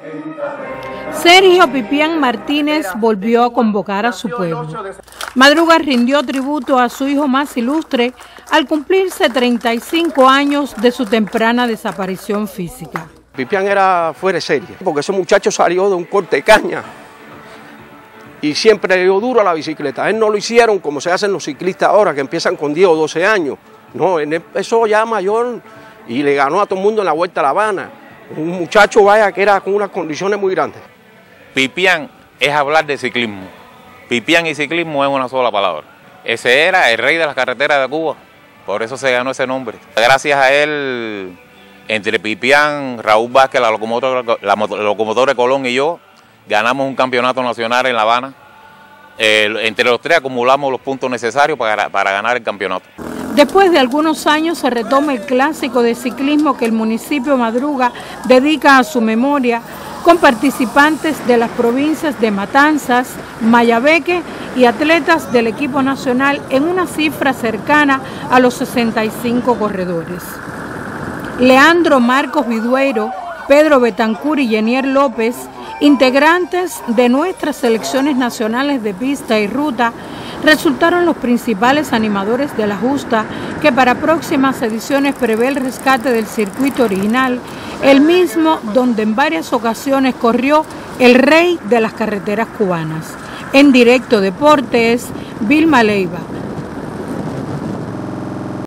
Sergio Pipián Martínez volvió a convocar a su pueblo. Madruga rindió tributo a su hijo más ilustre al cumplirse 35 años de su temprana desaparición física. Pipián era fuera de serie, porque ese muchacho salió de un corte de caña y siempre le dio duro a la bicicleta. Él no lo hicieron como se hacen los ciclistas ahora, que empiezan con 10 o 12 años. No, él empezó ya mayor y le ganó a todo el mundo en la Vuelta a La Habana. Un muchacho, vaya, que era con unas condiciones muy grandes. Pipián es hablar de ciclismo. Pipián y ciclismo es una sola palabra. Ese era el rey de las carreteras de Cuba, por eso se ganó ese nombre. Gracias a él, entre Pipián, Raúl Vázquez, la locomotora de Colón y yo, ganamos un campeonato nacional en La Habana. Entre los tres acumulamos los puntos necesarios para ganar el campeonato. Después de algunos años se retoma el clásico de ciclismo que el municipio Madruga dedica a su memoria, con participantes de las provincias de Matanzas, Mayabeque y atletas del equipo nacional en una cifra cercana a los 65 corredores. Leandro Marcos Vidueiro, Pedro Betancur y Yenier López, integrantes de nuestras selecciones nacionales de pista y ruta, resultaron los principales animadores de la justa que para próximas ediciones prevé el rescate del circuito original, el mismo donde en varias ocasiones corrió el rey de las carreteras cubanas. En Directo Deportes, Vilma Leiva.